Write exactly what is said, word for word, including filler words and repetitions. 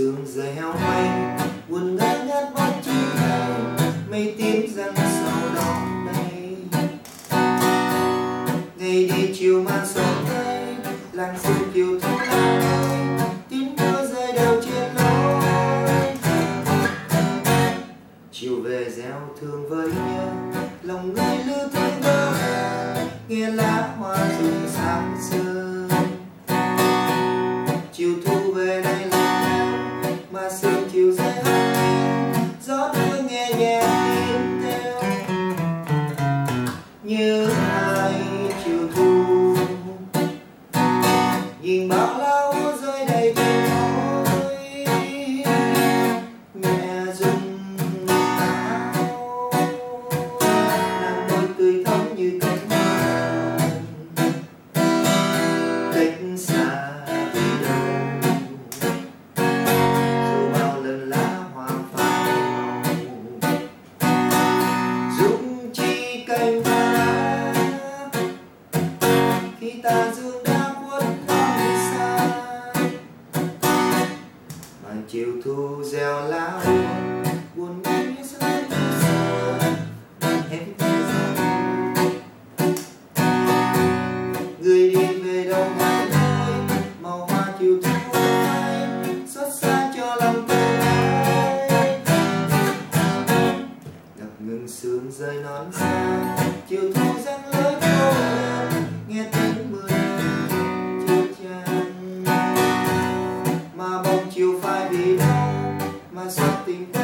sương rơi heo may, buồn ngơ ngát bóng chi này, mây tím dần sau đó đây. Ngày đi chiều mang sớm tới, làng sương kiều thu lại, tiếng mưa rơi đều trên lối. Chiều về gieo thương với nhau, lòng người lưu thương bơ vơ, nghe lá hoa rụng sáng sớm. Chiều thu về đây lạnh lẽo, mà sương chiều rơi hắt, gió đưa nghe nhẹ tin theo. Nhớ ai chiều thu, nhìn bao la úa rơi đầy bên môi, nhẹ rung áo, nàng môi tươi thắm như cánh hoa, cách xa vì đâu, dù bao lần lá hoa phai màu, rụng chi cành hoa lá, khi ta dương đã khuất nơi xa. Mà chiều thu gieo lá úa, buồn buồn như giấc mơ xưa, hết thời gian. Người đi về đâu ngả lối, màu hoa chiều thu phai, xót xa cho lòng tôi ai. Ngập ngừng sương rơi nón xa, chiều thu giăng lối cô đơn, nghe tiếng mưa chiều chan. Mà bóng chiều phai vì đâu, mà xót tình